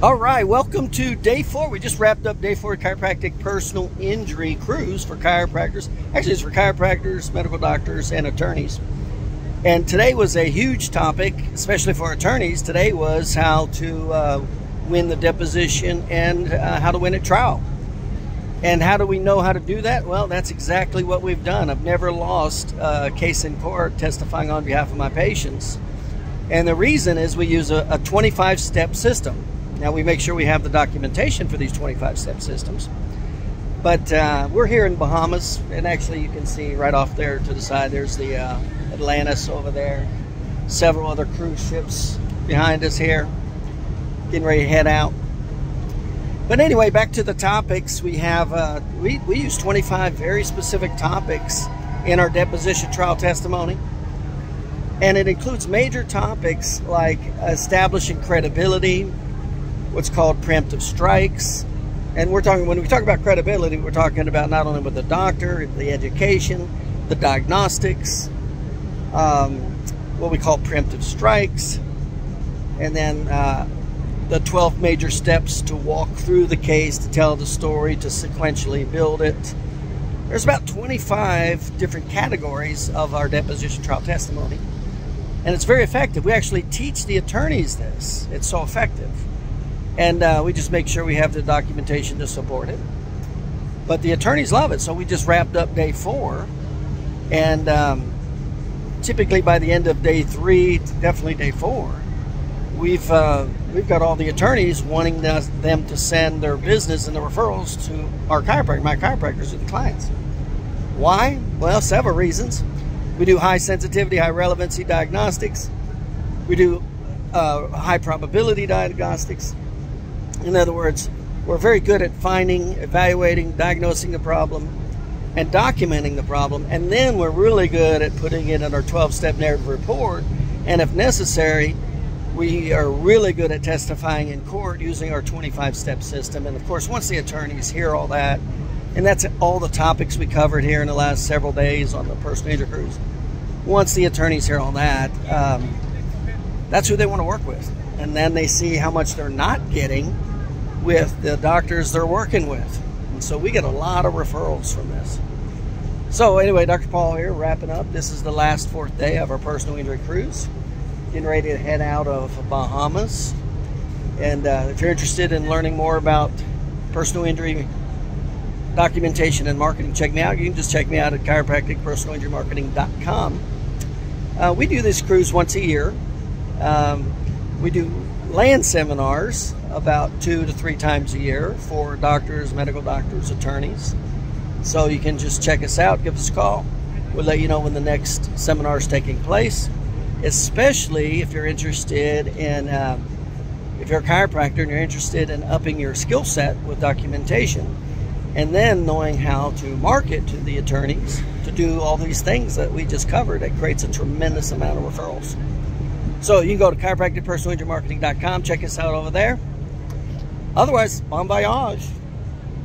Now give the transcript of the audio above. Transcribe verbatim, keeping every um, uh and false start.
All right, welcome to day four. We just wrapped up day four chiropractic personal injury cruise for chiropractors. Actually, it's for chiropractors, medical doctors, and attorneys. And today was a huge topic, especially for attorneys. Today was how to uh, win the deposition and uh, how to win at trial. And how do we know how to do that? Well, that's exactly what we've done. I've never lost a case in court testifying on behalf of my patients. And the reason is we use a twenty-five step system. Now, we make sure we have the documentation for these twenty-five step systems. But uh, we're here in Bahamas, and actually you can see right off there to the side, there's the uh, Atlantis over there. Several other cruise ships behind us here, getting ready to head out. But anyway, back to the topics. We have, uh, we, we use twenty-five very specific topics in our deposition trial testimony. And it includes major topics like establishing credibility, what's called preemptive strikes. And we're talking, when we talk about credibility, we're talking about not only with the doctor, the education, the diagnostics, um, what we call preemptive strikes, and then uh, the twelve major steps to walk through the case, to tell the story, to sequentially build it. There's about twenty-five different categories of our deposition trial testimony. And it's very effective. We actually teach the attorneys this. It's so effective. And uh, we just make sure we have the documentation to support it. But the attorneys love it. So we just wrapped up day four. And um, typically by the end of day three, definitely day four, we've, uh, we've got all the attorneys wanting the, them to send their business and the referrals to our chiropractor, my chiropractors, or the clients. Why? Well, several reasons. We do high sensitivity, high relevancy diagnostics. We do uh, high probability diagnostics. In other words, we're very good at finding, evaluating, diagnosing the problem, and documenting the problem. And then we're really good at putting it in our twelve step narrative report. And if necessary, we are really good at testifying in court using our twenty-five step system. And of course, once the attorneys hear all that, and that's all the topics we covered here in the last several days on the personal injury cruise. Once the attorneys hear all that, um, that's who they want to work with. And then they see how much they're not getting with the doctors they're working with. And so we get a lot of referrals from this. So anyway, Doctor Paul here, wrapping up. This is the last fourth day of our personal injury cruise. Getting ready to head out of Bahamas. And uh, if you're interested in learning more about personal injury documentation and marketing, check me out. You can just check me out at chiropractic personal injury marketing dot com. Uh, we do this cruise once a year. Um, we do land seminars about two to three times a year for doctors, medical doctors, attorneys. So you can just check us out, give us a call. We'll let you know when the next seminar is taking place, especially if you're interested in, um, if you're a chiropractor and you're interested in upping your skill set with documentation, and then knowing how to market to the attorneys to do all these things that we just covered. It creates a tremendous amount of referrals. So you can go to chiropractic personal injury marketing dot com, check us out over there. Otherwise, bon voyage.